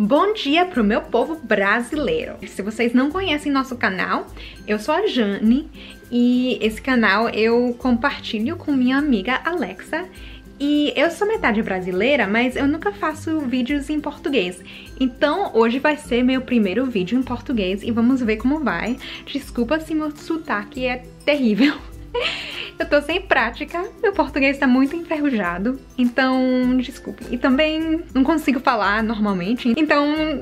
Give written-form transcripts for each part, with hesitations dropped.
Bom dia pro meu povo brasileiro. Se vocês não conhecem nosso canal, eu sou a Jane e esse canal eu compartilho com minha amiga Alexa. E eu sou metade brasileira, mas eu nunca faço vídeos em português. Então hoje vai ser meu primeiro vídeo em português e vamos ver como vai. Desculpa se meu sotaque é terrível. Eu tô sem prática, meu português tá muito enferrujado, então desculpe. E também não consigo falar normalmente, então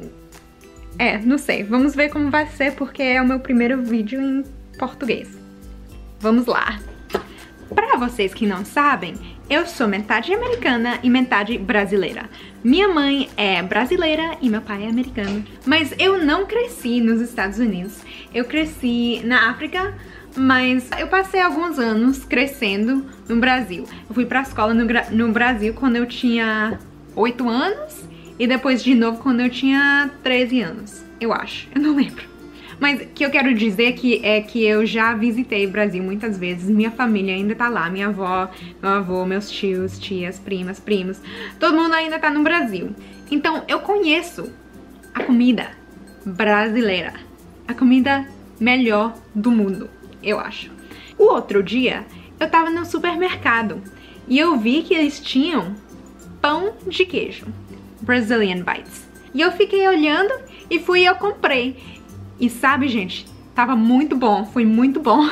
não sei. Vamos ver como vai ser porque é o meu primeiro vídeo em português. Vamos lá! Pra vocês que não sabem, eu sou metade americana e metade brasileira. Minha mãe é brasileira e meu pai é americano. Mas eu não cresci nos Estados Unidos. Eu cresci na África, mas eu passei alguns anos crescendo no Brasil. Eu fui pra escola no Brasil quando eu tinha 8 anos e depois de novo quando eu tinha 13 anos, eu acho. Eu não lembro. Mas o que eu quero dizer é que eu já visitei o Brasil muitas vezes. Minha família ainda tá lá. Minha avó, meu avô, meus tios, tias, primas, primos. Todo mundo ainda tá no Brasil. Então eu conheço a comida brasileira. A comida melhor do mundo, eu acho. O outro dia eu tava no supermercado e eu vi que eles tinham pão de queijo, Brazilian Bites. E eu fiquei olhando e eu comprei. E sabe, gente, tava muito bom, foi muito bom.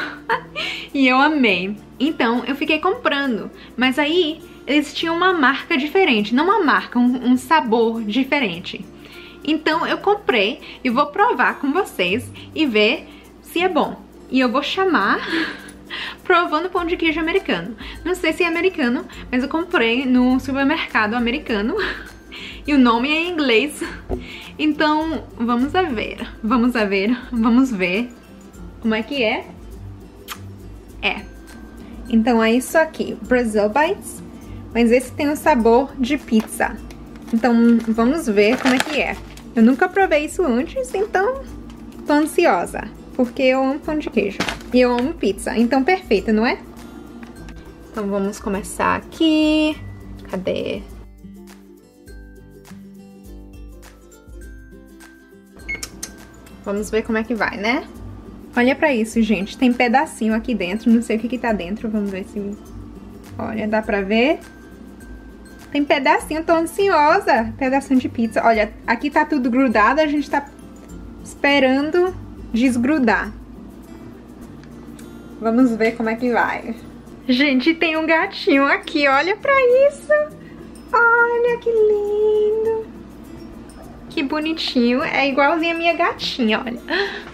E eu amei. Então, eu fiquei comprando. Mas aí, eles tinham uma marca diferente. Não uma marca, um sabor diferente. Então, eu comprei e vou provar com vocês e ver se é bom. E eu vou chamar provando pão de queijo americano. Não sei se é americano, mas eu comprei no supermercado americano. E o nome é em inglês. Então, vamos ver como é que é. Então é isso aqui, Brazil Bites, mas esse tem o sabor de pizza. Então, vamos ver como é que é. Eu nunca provei isso antes, então tô ansiosa, porque eu amo pão de queijo e eu amo pizza, então perfeito, não é? Então vamos começar aqui. Cadê? Vamos ver como é que vai, né? Olha pra isso, gente. Tem pedacinho aqui dentro. Não sei o que tá dentro. Vamos ver se... Olha, dá pra ver? Tem pedacinho. Tô ansiosa. Pedacinho de pizza. Olha, aqui tá tudo grudado. A gente tá esperando desgrudar. Vamos ver como é que vai. Gente, tem um gatinho aqui. Olha pra isso. Olha que lindo. Que bonitinho, é igualzinho a minha gatinha, olha.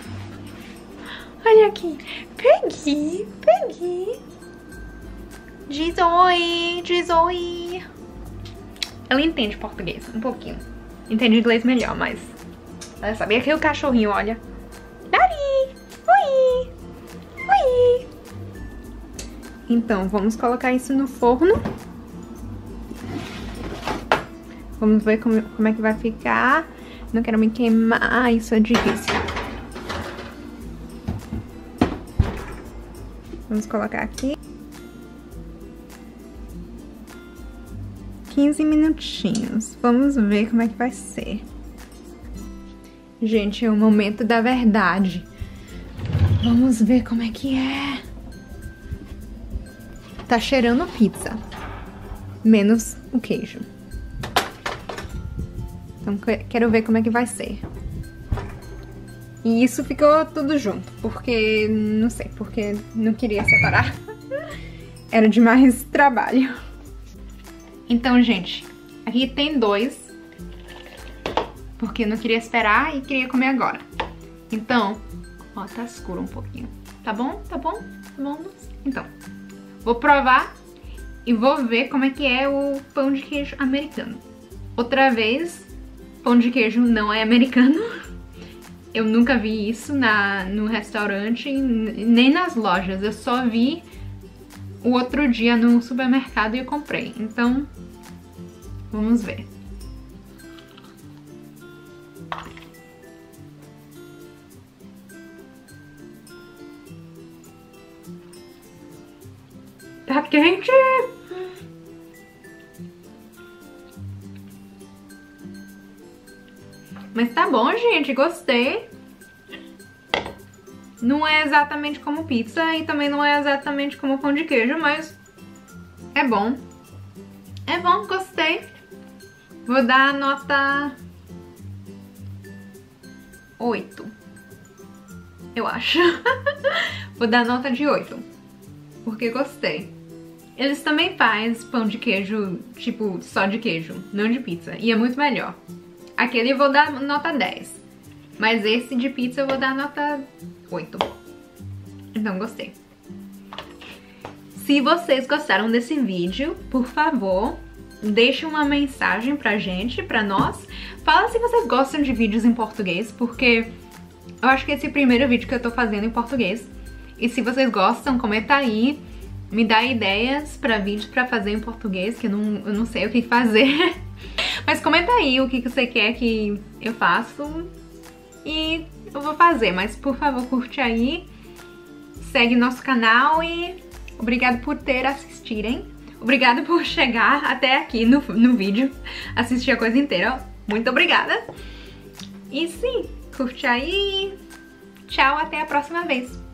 Olha aqui. Peguei. Diz oi. Ela entende português, um pouquinho. Entende inglês melhor, mas... Ela sabia que o cachorrinho, olha. Dari! Oi! Então, vamos colocar isso no forno. Vamos ver como é que vai ficar. Não quero me queimar, isso é difícil. Vamos colocar aqui. 15 minutinhos. Vamos ver como é que vai ser. Gente, é o momento da verdade. Vamos ver como é que é. Tá cheirando pizza. Menos o queijo. Então, quero ver como é que vai ser. E isso ficou tudo junto, porque... Não sei, porque não queria separar. Era demais trabalho. Então, gente, aqui tem 2. Porque eu não queria esperar e queria comer agora. Então, ó, tá escuro um pouquinho. Tá bom? Tá bom? Tá bom? Então, vou provar e vou ver como é que é o pão de queijo americano. Outra vez... Pão de queijo não é americano. Eu nunca vi isso no restaurante, nem nas lojas. Eu só vi o outro dia no supermercado e eu comprei. Então, vamos ver. Tá quente! Mas tá bom, gente, gostei. Não é exatamente como pizza e também não é exatamente como pão de queijo, mas é bom. É bom, gostei. Vou dar a nota 8, eu acho. Vou dar a nota de 8, porque gostei. Eles também fazem pão de queijo, tipo, só de queijo, não de pizza, e é muito melhor. Aquele eu vou dar nota 10, mas esse de pizza eu vou dar nota 8. Então, gostei. Se vocês gostaram desse vídeo, por favor, deixe uma mensagem pra gente, pra nós. Fala se vocês gostam de vídeos em português, porque eu acho que esse é o primeiro vídeo que eu tô fazendo em português. E se vocês gostam, comenta aí. Me dá ideias pra vídeos pra fazer em português, que eu não sei o que fazer. Mas comenta aí o que você quer que eu faça e eu vou fazer. Mas por favor, curte aí, segue nosso canal e obrigado por assistirem. Obrigado por chegar até aqui no vídeo, assistir a coisa inteira. Muito obrigada. E sim, curte aí. Tchau, até a próxima vez.